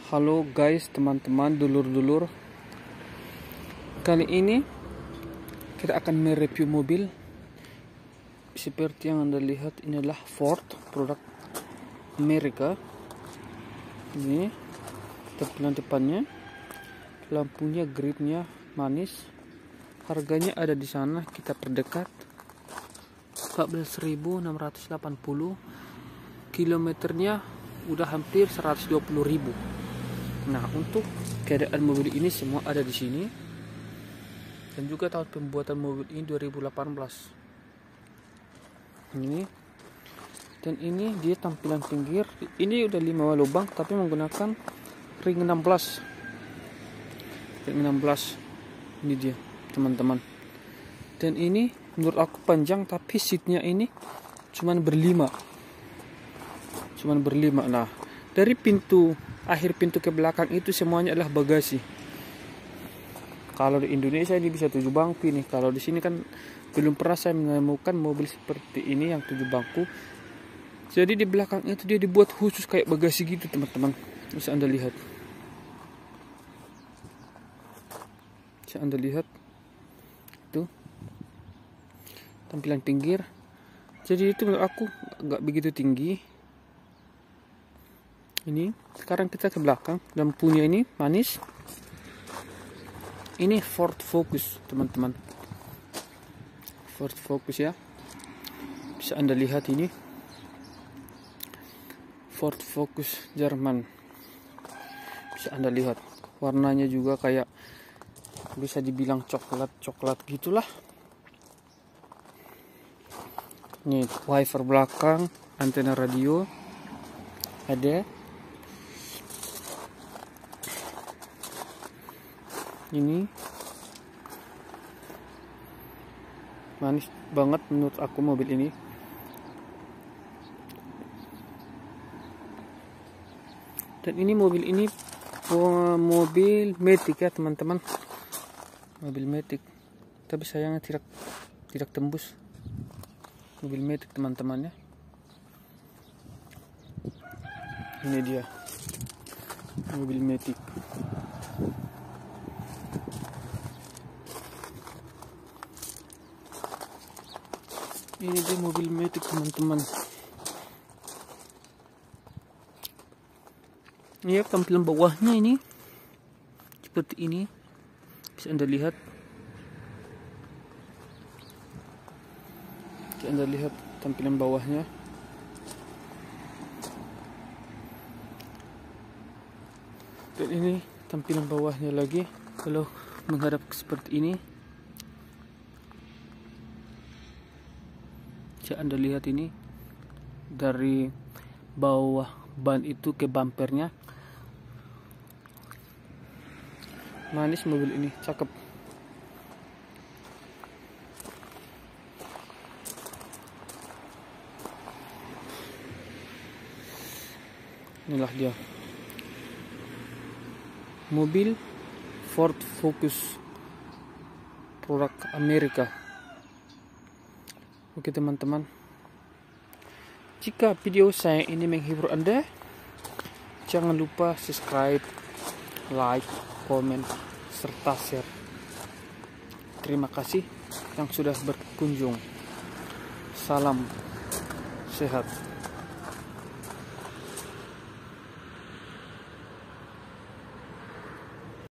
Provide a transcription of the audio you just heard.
Halo guys, teman-teman, dulur-dulur. Kali ini kita akan mereview mobil. Seperti yang Anda lihat, ini adalah Ford, produk Amerika. Ini tampilan depannya, lampunya, gridnya manis. Harganya ada di sana, kita perdekat. 14.680, kilometernya udah hampir 120.000. Nah, untuk keadaan mobil ini semua ada di sini. Dan juga tahun pembuatan mobil ini 2018. Ini. Dan ini dia tampilan pinggir. Ini udah 5 lubang tapi menggunakan ring 16. Ring 16. Ini dia, teman-teman. Dan ini menurut aku panjang, tapi seatnya ini cuman berlima. Nah, dari akhir pintu ke belakang itu semuanya adalah bagasi. Kalau di Indonesia ini bisa 7 bangku ini. Kalau di sini kan belum pernah saya menemukan mobil seperti ini yang 7 bangku. Jadi di belakang itu dia dibuat khusus kayak bagasi gitu, teman-teman. Bisa Anda lihat. Itu tampilan pinggir. Jadi itu menurut aku nggak begitu tinggi. Ini sekarang kita ke belakang. Lampunya ini manis. Ini Ford Focus, teman-teman. Ford Focus ya. Bisa Anda lihat ini. Ford Focus Jerman. Bisa Anda lihat. Warnanya juga kayak bisa dibilang coklat gitulah. Ini wiper belakang, antena radio ada. Ini manis banget menurut aku mobil ini. Dan ini mobil Matic ya, teman-teman. Mobil Matic. Tapi sayangnya tidak tembus. Mobil Matic, teman-teman ya. Ini dia. Mobil Matic. Ini dia mobil Matic, teman-teman. Ini tampilan bawahnya ini seperti ini. Bisa Anda lihat. Bisa Anda lihat tampilan bawahnya. Dan ini tampilan bawahnya lagi. Kalau menghadap seperti ini. Bisa Anda lihat ini dari bawah ban itu ke bumpernya. Manis mobil ini, cakep. Inilah dia mobil Ford Focus, produk Amerika. Oke, teman-teman, jika video saya ini menghibur Anda, jangan lupa subscribe, like, komen, serta share. Terima kasih yang sudah berkunjung. Salam sehat.